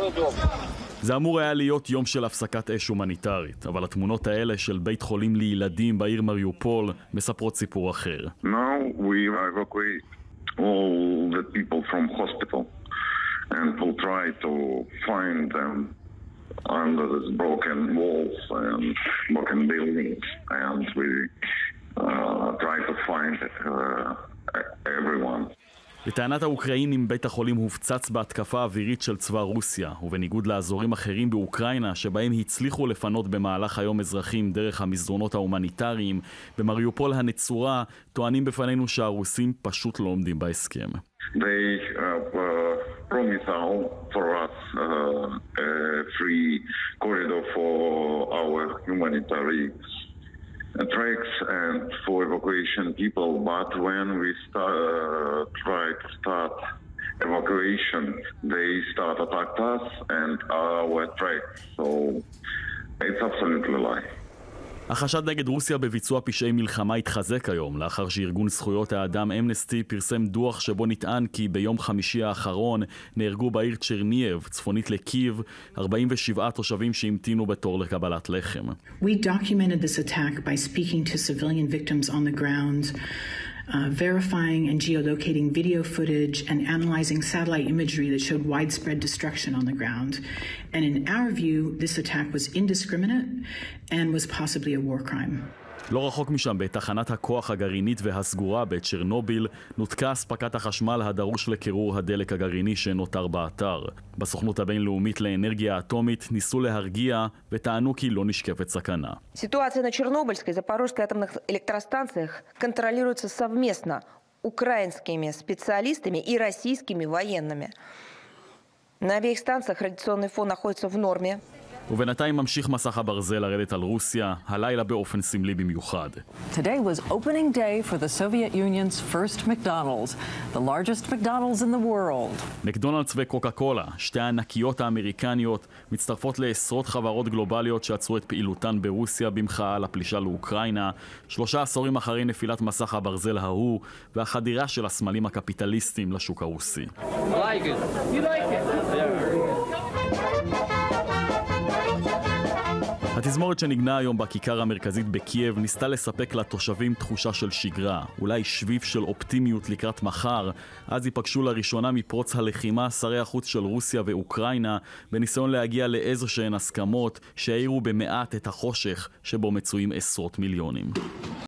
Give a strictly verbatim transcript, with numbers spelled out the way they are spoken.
זה אמור היה להיות יום של הפסקת אש הומניטרית, אבל התמונות האלה של בית חולים לילדים בעיר מריופול מספרות סיפור אחר. Now we evacuate all the people from hospital and we'll try to find them under the broken walls and broken buildings, and we uh, try to find uh, everyone. לטענת האוקראינים, בית החולים הופצץ בהתקפה אווירית של צבא רוסיה, ובניגוד לאזורים אחרים באוקראינה שבהם הצליחו לפנות במהלך היום אזרחים דרך המסדרונות ההומניטריים, במריופול הנצורה טוענים בפנינו שהרוסים פשוט לא עומדים בהסכם. They uh, uh, promise for us uh, a free corridor for our humanitarian tracks and for evacuation people, but when we start, uh, try to start evacuation, they start attack us and our tracks, so it's absolutely a lie. החשד נגד רוסיה בביצוע פשעי מלחמה התחזק היום, לאחר שארגון זכויות האדם אמנסטי פרסם דוח שבו נטען כי ביום חמישי האחרון נהרגו בעיר צ'רניאב, צפונית לקייב, ארבעים ושבעה תושבים שהמתינו בתור לקבלת לחם. We documented this attack by speaking to civilian victims on the ground, uh, verifying and geolocating video footage and analyzing satellite imagery that showed widespread destruction on the ground. And in our view, this attack was indiscriminate and was possibly a war crime. לא רחוק משם, בתחנת הכוח הגרעינית והסגורה בצ'רנוביל, נותקה אספקת החשמל הדרוש לקירור הדלק הגרעיני שנותר באתר. בסוכנות הבינלאומית לאנרגיה האטומית ניסו להרגיע וטענו כי לא נשקפת סכנה. Ситуация на Чернобыльской и Запорожской атомных электростанциях контролируется совместно украинскими специалистами и российскими военными. На обеих станциях радиационный фон находится в норме. ובינתיים ממשיך מסך הברזל לרדת על רוסיה, הלילה באופן סמלי במיוחד. Today was opening day for the Soviet Union's first McDonald's, the largest McDonald's in the world. מקדונלדס וקוקה קולה, שתי הענקיות האמריקניות, מצטרפות לעשרות חברות גלובליות שעצרו את פעילותן ברוסיה במחאה על הפלישה לאוקראינה, שלושה עשורים אחרי נפילת מסך הברזל ההוא והחדירה של הסמלים הקפיטליסטיים לשוק הרוסי. Like it. You like it? התזמורת שנגנה היום בכיכר המרכזית בקייב ניסתה לספק לתושבים תחושה של שגרה, אולי שביב של אופטימיות לקראת מחר, אז ייפגשו לראשונה מפרוץ הלחימה שרי החוץ של רוסיה ואוקראינה, בניסיון להגיע לאיזה שהן הסכמות שהאירו במעט את החושך שבו מצויים עשרות מיליונים.